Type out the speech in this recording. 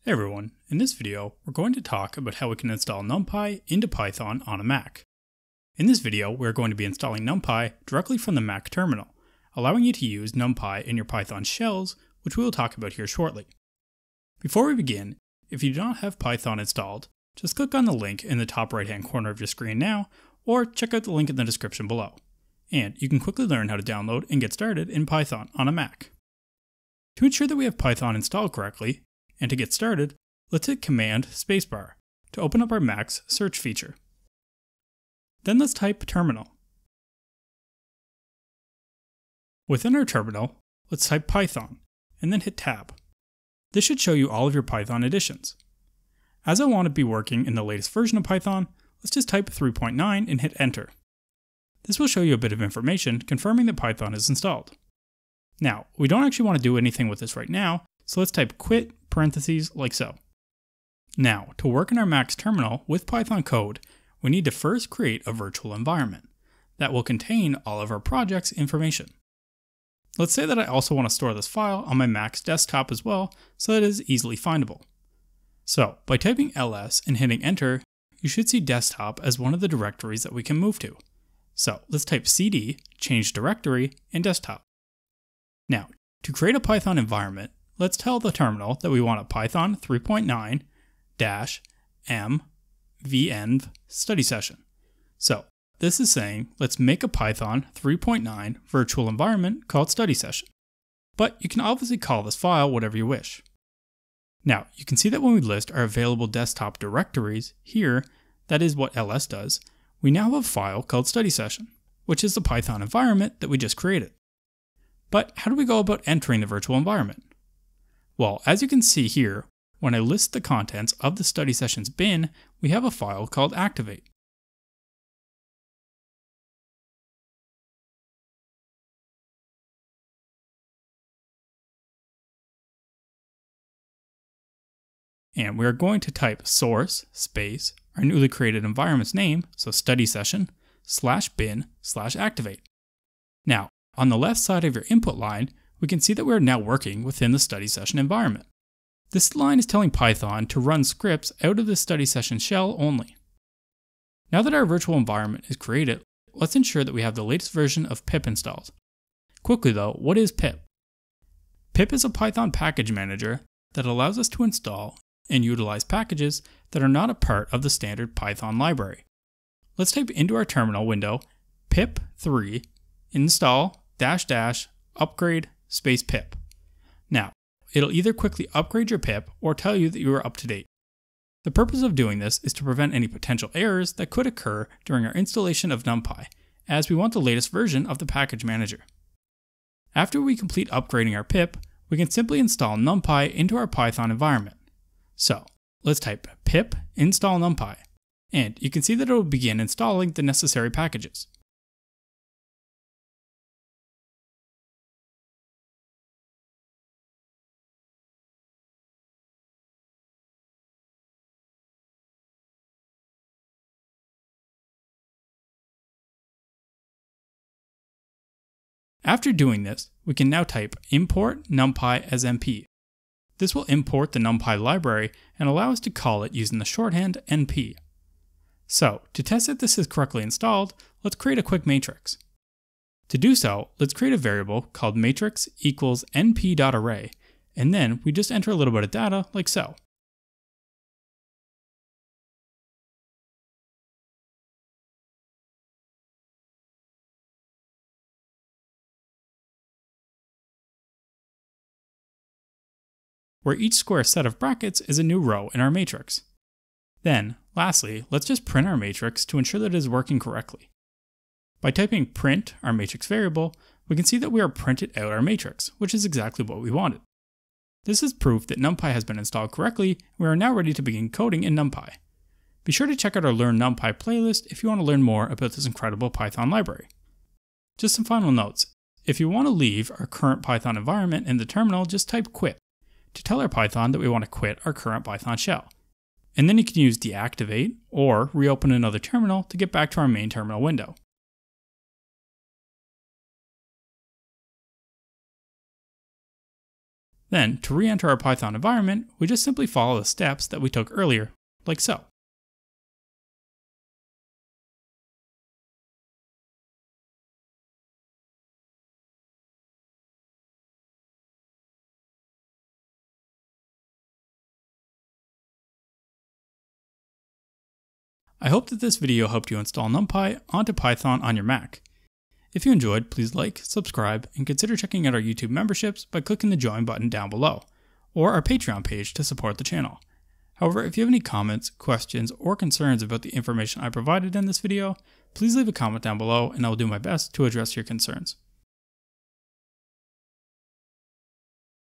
Hey everyone, in this video we're going to talk about how we can install NumPy into Python on a Mac. In this video we're going to be installing NumPy directly from the Mac terminal, allowing you to use NumPy in your Python shells, which we will talk about here shortly. Before we begin, if you do not have Python installed, just click on the link in the top right hand corner of your screen now, or check out the link in the description below. And you can quickly learn how to download and get started in Python on a Mac. To ensure that we have Python installed correctly, and to get started, let's hit Command Spacebar to open up our Mac's search feature. Then let's type terminal. Within our terminal, let's type Python, and then hit Tab. This should show you all of your Python additions. As I want to be working in the latest version of Python, let's just type 3.9 and hit Enter. This will show you a bit of information confirming that Python is installed. Now, we don't actually want to do anything with this right now, so let's type quit parentheses like so. Now, to work in our Mac's terminal with Python code, we need to first create a virtual environment that will contain all of our project's information. Let's say that I also want to store this file on my Mac's desktop as well, so that it is easily findable. So, by typing ls and hitting enter, you should see desktop as one of the directories that we can move to. So, let's type cd, change directory, and desktop. Now, to create a Python environment, let's tell the terminal that we want a Python 3.9 -m venv StudySession. So this is saying let's make a Python 3.9 virtual environment called StudySession. But you can obviously call this file whatever you wish. Now you can see that when we list our available desktop directories here, that is what ls does, we now have a file called StudySession, which is the Python environment that we just created. But how do we go about entering the virtual environment? Well, as you can see here, when I list the contents of the StudySession's bin, we have a file called activate. And we are going to type source space our newly created environment's name, so StudySession /bin/activate. Now, on the left side of your input line, we can see that we are now working within the StudySession environment. This line is telling Python to run scripts out of the StudySession shell only. Now that our virtual environment is created, let's ensure that we have the latest version of pip installed. Quickly though, what is pip? Pip is a Python package manager that allows us to install and utilize packages that are not a part of the standard Python library. Let's type into our terminal window pip3 install -- upgrade pip. Now, it'll either quickly upgrade your pip or tell you that you are up to date. The purpose of doing this is to prevent any potential errors that could occur during our installation of NumPy, as we want the latest version of the package manager. After we complete upgrading our pip, we can simply install NumPy into our Python environment. So, let's type pip install NumPy, and you can see that it will begin installing the necessary packages. After doing this, we can now type import numpy as np. This will import the NumPy library and allow us to call it using the shorthand np. So, to test that this is correctly installed, let's create a quick matrix. To do so, let's create a variable called matrix equals np.array, and then we just enter a little bit of data like so. Where each square set of brackets is a new row in our matrix. Then, lastly, let's just print our matrix to ensure that it is working correctly. By typing print our matrix variable, we can see that we are printed out our matrix, which is exactly what we wanted. This is proof that NumPy has been installed correctly, and we are now ready to begin coding in NumPy. Be sure to check out our Learn NumPy playlist if you want to learn more about this incredible Python library. Just some final notes. If you want to leave our current Python environment in the terminal, just type quit to tell our Python that we want to quit our current Python shell. And then you can use deactivate or reopen another terminal to get back to our main terminal window. Then, to re-enter our Python environment, we just simply follow the steps that we took earlier, like so. I hope that this video helped you install NumPy onto Python on your Mac. If you enjoyed, please like, subscribe, and consider checking out our YouTube memberships by clicking the join button down below, or our Patreon page to support the channel. However, if you have any comments, questions, or concerns about the information I provided in this video, please leave a comment down below and I will do my best to address your concerns.